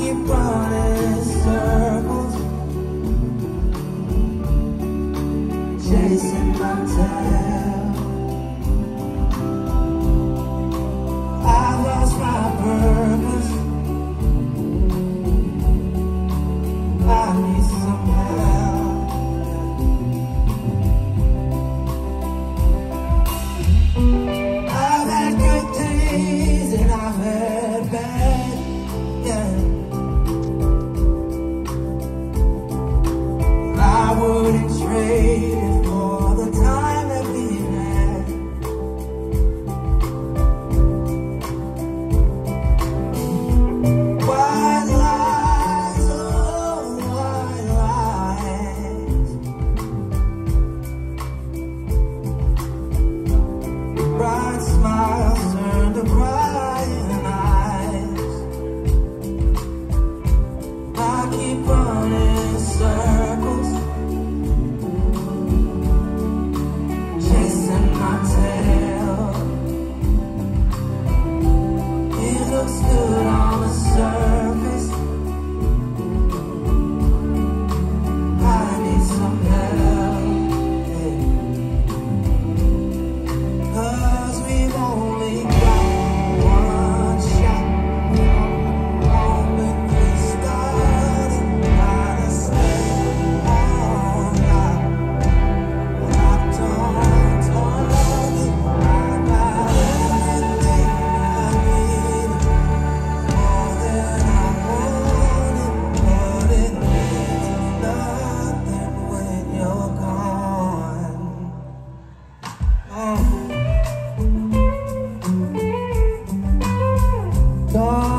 keep running in circles, chasing my tail. I've lost my purpose. I need some help. I've had good days and I've had bad, yeah. I wouldn't trade it for the time that we had. White lies, oh, white lies. Bright smiles turn to crying eyes. I keep running in circles, chasing my tail. It looks good on the surface. I need some help, yeah. 'Cause we've only got one shot. Open this starting, gotta stay on top. Locked on target, I got everything I need, more than I wanted, but it means nothing when you're gone. Gone.